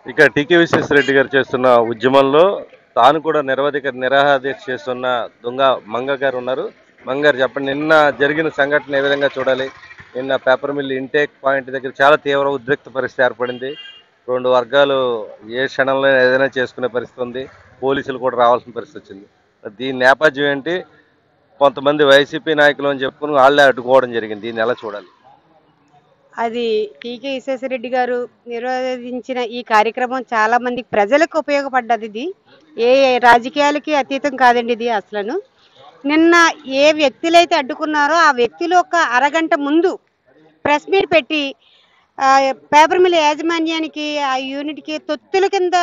ఇక టీకే విశ్వేశ్వరరెడ్డి గారు చేస్తున్న ఉద్యమంలో తాను కూడా నిరవధిక నిరాహార దీక్ష చేస్తున్న దొంగ మంగ గారు ఉన్నారు. మంగ గారు చెప్పండి, నిన్న జరిగిన సంఘటన ఏ విధంగా చూడాలి? నిన్న పేపర్ మిల్ ఇంటేక్ పాయింట్ దగ్గర చాలా తీవ్ర ఉద్రిక్త పరిస్థితి ఏర్పడింది. రెండు వర్గాలు ఏ క్షణంలో ఏదైనా చేసుకునే పరిస్థితి ఉంది. పోలీసులు కూడా రావాల్సిన పరిస్థితి వచ్చింది. దీని నేపథ్యం ఏంటి? కొంతమంది వైసీపీ నాయకులు అని చెప్పుకుని వాళ్ళే అడ్డుకోవడం జరిగింది. దీన్ని ఎలా చూడాలి? అది టీకే విశ్వేశ్వరరెడ్డి గారు నిర్వహించిన ఈ కార్యక్రమం చాలా మంది ప్రజలకు ఉపయోగపడ్డది. ఇది ఏ రాజకీయాలకి అతీతం కాదండి. ఇది అసలు నిన్న ఏ వ్యక్తులైతే అడ్డుకున్నారో ఆ వ్యక్తులు ఒక అరగంట ముందు ప్రెస్ మీట్ పెట్టి పేపర్ మిల్ యాజమాన్యానికి ఆ యూనిట్కి తొత్తుల కింద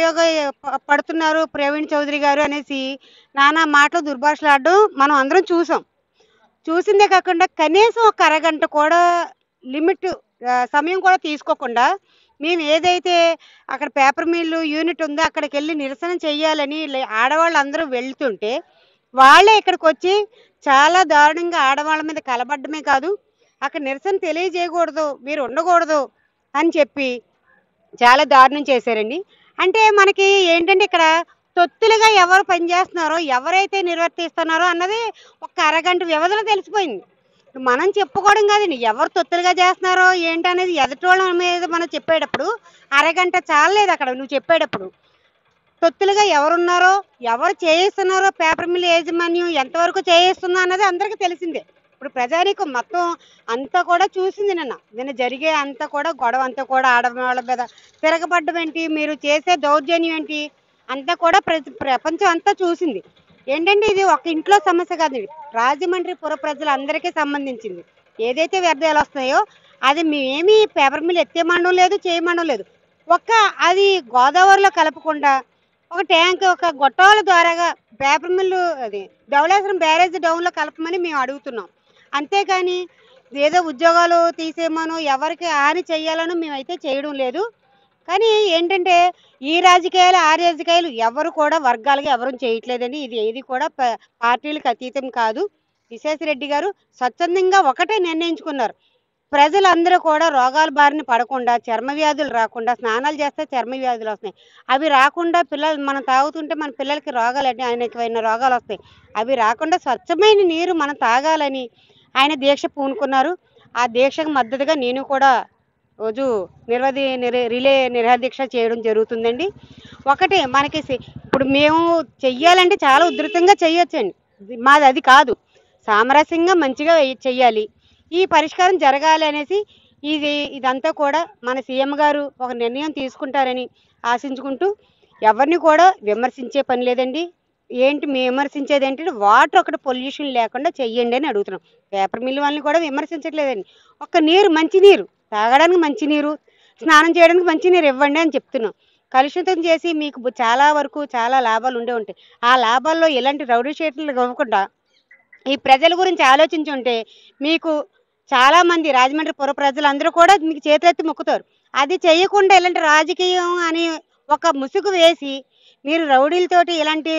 పడుతున్నారు ప్రవీణ్ చౌదరి గారు అనేసి నానా మాటలు దుర్భాషలాడడం మనం అందరం చూసాం. చూసిందే కాకుండా కనీసం ఒక అరగంట కూడా లిమిట్ సమయం కూడా తీసుకోకుండా మేము ఏదైతే అక్కడ పేపర్ మిల్లు యూనిట్ ఉందో అక్కడికి వెళ్ళి నిరసన చేయాలని ఆడవాళ్ళు అందరూ వెళ్తుంటే వాళ్ళే ఇక్కడికి వచ్చి చాలా దారుణంగా ఆడవాళ్ళ మీద కలబడ్డమే కాదు, అక్కడ నిరసన తెలియజేయకూడదు, మీరు ఉండకూడదు అని చెప్పి చాలా దారుణం చేశారండి. అంటే మనకి ఏంటంటే ఇక్కడ తొత్తులుగా ఎవరు పనిచేస్తున్నారో ఎవరైతే నిర్వర్తిస్తున్నారో అన్నది ఒక అరగంట వ్యవధిలో తెలిసిపోయింది. మనం చెప్పుకోవడం కాదండి, ఎవరు తొత్తులుగా చేస్తున్నారో ఏంటనేది ఎదుటోళ్ళ మీద మనం చెప్పేటప్పుడు అరగంట చాలలేదు. అక్కడ నువ్వు చెప్పేటప్పుడు తొత్తులుగా ఎవరున్నారో ఎవరు చేయిస్తున్నారో పేపర్ మిల్ యాజమాన్యం ఎంతవరకు చేయిస్తుందో అన్నది అందరికీ తెలిసిందే. ఇప్పుడు ప్రజానీకం మొత్తం అంతా కూడా చూసింది. నిన్న జరిగే అంతా కూడా గొడవ అంతా కూడా ఆడవాళ్ళ మీద తిరగబడ్డం ఏంటి, మీరు చేసే దౌర్జన్యం ఏంటి అంతా కూడా ప్రపంచం అంతా చూసింది. ఏంటంటే ఇది ఒక ఇంట్లో సమస్య కాదండి, రాజమండ్రి పుర ప్రజలందరికీ సంబంధించింది. ఏదైతే వ్యర్థాలు వస్తాయో అది మేమేమి పేపర్ మిల్ ఎత్తేయమండం లేదు, చేయమండం లేదు. అది గోదావరిలో కలపకుండా ఒక ట్యాంక్ ఒక గొట్టాల ద్వారాగా పేపర్ మిల్లు అది ధవళేశ్వరం బ్యారేజ్ డౌన్లో కలపమని మేము అడుగుతున్నాం. అంతేకాని ఏదో ఉద్యోగాలు తీసేయమనో ఎవరికి హాని చేయాలనో మేమైతే చేయడం లేదు. కానీ ఏంటంటే ఈ రాజకీయాలు ఆ రాజకీయాలు ఎవరు కూడా వర్గాలుగా ఎవరు చేయట్లేదని, ఇది ఏది కూడా పార్టీలకు అతీతం కాదు. విశ్వేశ్వరరెడ్డి గారు స్వచ్ఛందంగా ఒకటే నిర్ణయించుకున్నారు, ప్రజలందరూ కూడా రోగాల బారిన పడకుండా, చర్మ వ్యాధులు రాకుండా, స్నానాలు చేస్తే చర్మ వ్యాధులు వస్తాయి, అవి రాకుండా పిల్లలు మనం తాగుతుంటే మన పిల్లలకి రోగాలు అంటే అనేకమైన రోగాలు వస్తాయి, అవి రాకుండా స్వచ్ఛమైన నీరు మనం తాగాలని ఆయన దీక్ష పూనుకున్నారు. ఆ దీక్షకు మద్దతుగా నేను కూడా రోజు రిలే నిరాదీక్ష చేయడం జరుగుతుందండి. ఒకటి మనకి ఇప్పుడు మేము చెయ్యాలంటే చాలా ఉధృతంగా చెయ్యొచ్చండి, మాది అది కాదు, సామరస్యంగా మంచిగా చెయ్యాలి, ఈ పరిష్కారం జరగాలి అనేసి ఇదంతా కూడా మన సీఎం గారు ఒక నిర్ణయం తీసుకుంటారని ఆశించుకుంటూ ఎవరిని కూడా విమర్శించే పని లేదండి. మేము విమర్శించేది ఏంటంటే వాటర్ ఒకటి పొల్యూషన్ లేకుండా చెయ్యండి అని అడుగుతున్నాం. పేపర్ మిల్ వాళ్ళని కూడా విమర్శించట్లేదండి, ఒక నీరు మంచి నీరు తాగడానికి మంచి నీరు, స్నానం చేయడానికి మంచి నీరు ఇవ్వండి అని చెప్తున్నాం. కలుషితం చేసి మీకు చాలా వరకు చాలా లాభాలు ఉంటాయి. ఆ లాభాల్లో ఇలాంటి రౌడీ షీట్లు ఇవ్వకుండా ఈ ప్రజల గురించి ఆలోచించుంటే మీకు చాలామంది రాజమండ్రి పుర ప్రజలందరూ కూడా మీకు చేతులెత్తి మొక్కుతారు. అది చేయకుండా ఇలాంటి రాజకీయం అని ఒక ముసుగు వేసి మీరు రౌడీలతోటి ఇలాంటి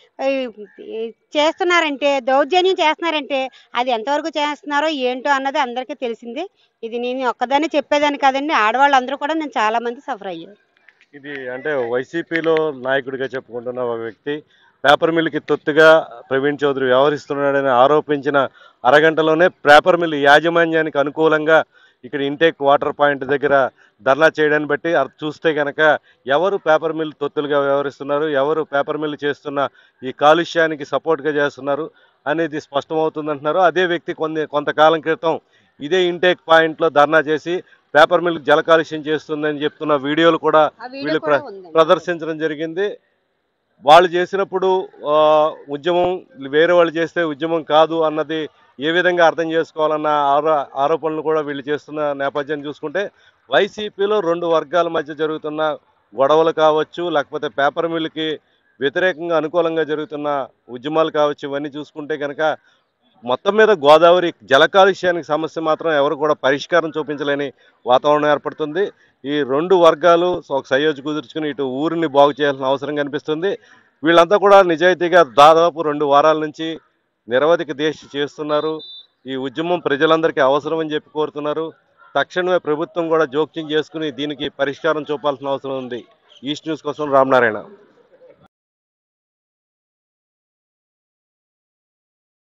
చేస్తున్నారంటే, దౌర్జన్యం చేస్తున్నారంటే అది ఎంతవరకు చేస్తున్నారో ఏంటో అన్నది అందరికీ తెలిసిందే. ఇది నేను ఒక్కదాన్ని చెప్పేదాన్ని కాదండి, ఆడవాళ్ళందరూ కూడా నేను చాలా మంది సఫర్ అయ్యారు. ఇది అంటే వైసీపీలో నాయకుడిగా చెప్పుకుంటున్న ఒక వ్యక్తి పేపర్ మిల్కి తొత్తుగా ప్రవీణ్ చౌదరి వ్యవహరిస్తున్నాడని ఆరోపించిన అరగంటలోనే పేపర్ మిల్ యాజమాన్యానికి అనుకూలంగా ఇక్కడ ఇంటేక్ వాటర్ పాయింట్ దగ్గర ధర్నా చేయడాన్ని బట్టి చూస్తే కనుక ఎవరు పేపర్ మిల్ తొత్తులుగా వ్యవహరిస్తున్నారు, ఎవరు పేపర్ మిల్ చేస్తున్న ఈ కాలుష్యానికి సపోర్ట్గా చేస్తున్నారు అనేది స్పష్టమవుతుందంటున్నారు. అదే వ్యక్తి కొంతకాలం క్రితం ఇదే ఇంటేక్ పాయింట్లో ధర్నా చేసి పేపర్ మిల్ జల కాలుష్యం చేస్తుందని చెప్తున్న వీడియోలు కూడా వీళ్ళు ప్రదర్శించడం జరిగింది. వాళ్ళు చేసినప్పుడు ఉద్యమం వేరే వాళ్ళు చేస్తే ఉద్యమం కాదు అన్నది ఏ విధంగా అర్థం చేసుకోవాలన్న ఆరోపణలు కూడా వీళ్ళు చేస్తున్న నేపథ్యాన్ని చూసుకుంటే వైసీపీలో రెండు వర్గాల మధ్య జరుగుతున్న గొడవలు కావచ్చు, లేకపోతే పేపర్ మిల్కి వ్యతిరేకంగా అనుకూలంగా జరుగుతున్న ఉద్యమాలు కావచ్చు, ఇవన్నీ చూసుకుంటే కనుక మొత్తం మీద గోదావరి జల కాలుష్యానికి సమస్య మాత్రం ఎవరు కూడా పరిష్కారం చూపించలేని వాతావరణం ఏర్పడుతుంది. ఈ రెండు వర్గాలు ఒక సయోధ్య కుదుర్చుకుని ఇటు ఊరిని బాగు చేయాల్సిన అవసరం కనిపిస్తుంది. వీళ్ళంతా కూడా నిజాయితీగా దాదాపు 2 వారాల నుంచి నిరవధిక దీక్ష చేస్తున్నారు. ఈ ఉద్యమం ప్రజలందరికీ అవసరం అని చెప్పి కోరుతున్నారు. తక్షణమే ప్రభుత్వం కూడా జోక్యం చేసుకుని దీనికి పరిష్కారం చూపాల్సిన అవసరం ఉంది. ఈస్ట్ న్యూస్ కోసం రామనారాయణ.